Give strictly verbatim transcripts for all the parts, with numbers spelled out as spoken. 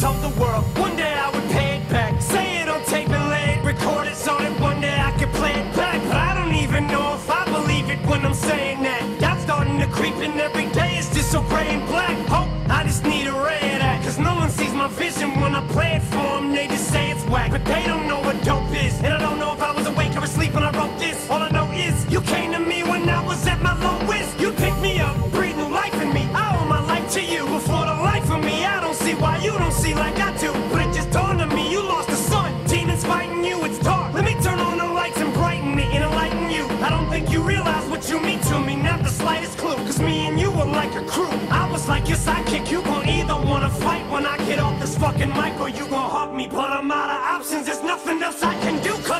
told the world one day I would pay it back. Say it on tape and lay it, record it so that one day I could play it back. But I don't even know if I believe it when I'm saying that. Doubt's starting to creep in, every day is just so gray and black. Hope I just need a ray of that, cause no one sees my vision when I play it for them. They just say it's whack, but they don't know what dope is. And I don't know if I was awake or asleep when I wrote this. All I know is you came to me when I was at my lowest. You picked me up, breathe new life in me. I owe my life to you. Before the life of me, I don't see why you don't see like I do. But it just dawned on me, you lost the sun. Demons fighting you, it's dark. Let me turn on the lights and brighten me and enlighten you. I don't think you realize what you mean to me, not the slightest clue. Cause me and you were like a crew. I was like your sidekick, you gon' either wanna fight when I get off this fucking mic, or you gon' hug me. But I'm out of options, there's nothing else I can do, cause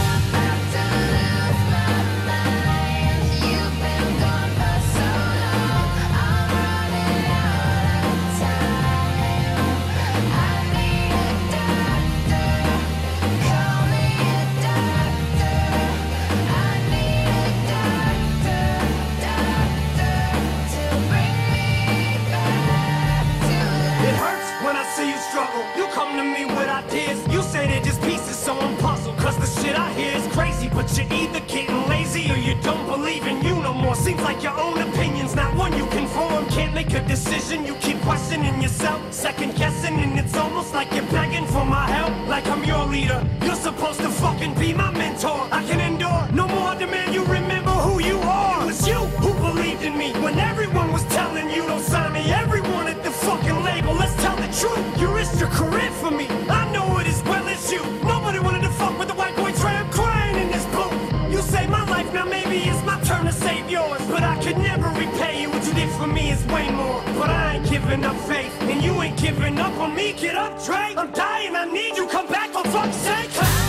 you come to me with ideas. You say they're just pieces, so I'm puzzled. Cause the shit I hear is crazy, but you're either getting lazy or you don't believe in you no more. Seems like your own opinion's not one you can form. Can't make a decision, you keep questioning yourself, second guessing, and it's almost like you're begging for my help. Like I'm your leader, you're supposed to fucking be my mentor. I can endure no more demand you remember who you are. It was you who believed in me when everyone was telling you don't sign me. Everyone at the fucking label, let's tell the truth. You risked your career for me, I know it as well as you. Nobody wanted to fuck with the white boy tramp crying in this booth. You saved my life, now maybe it's my turn to save yours. But I could never repay you, what you did for me is way more. But I ain't giving up faith, and you ain't giving up on me. Get up, Dre, I'm dying, I need you, come back for fuck's sake.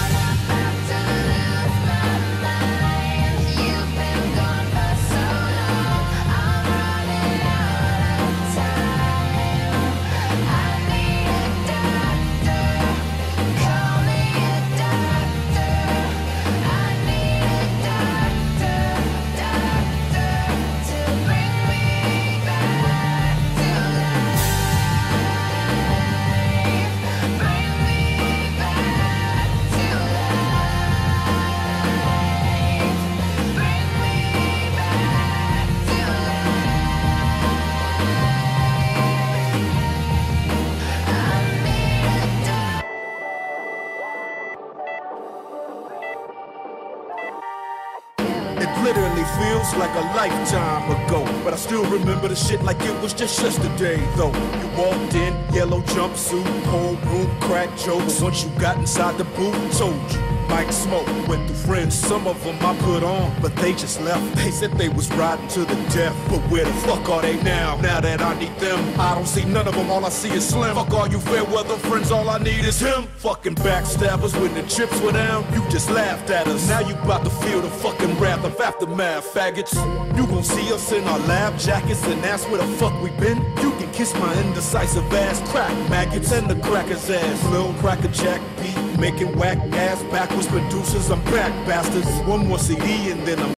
It literally feels like a lifetime ago, but I still remember the shit like it was just yesterday, though. You walked in, yellow jumpsuit, whole room, crack jokes. Once you got inside the booth, told you, Mike Smoke went through friends. Some of them I put on, but they just left. They said they was riding to the death, but where the fuck are they now? Now that I need them, I don't see none of them, all I see is Slim. Fuck all you fair weather friends, all I need is him. Fucking backstabbers, when the chips were down, you just laughed at us. Now you about to feel the fucking wrath of aftermath, faggots. You gon' see us in our lab jackets, and that's where the fuck we been. You can kiss my indecisive ass, crack maggots and the cracker's ass. Lil Cracker Jack beat, making whack ass backwards producers. I'm back, bastards. One more C D and then I'm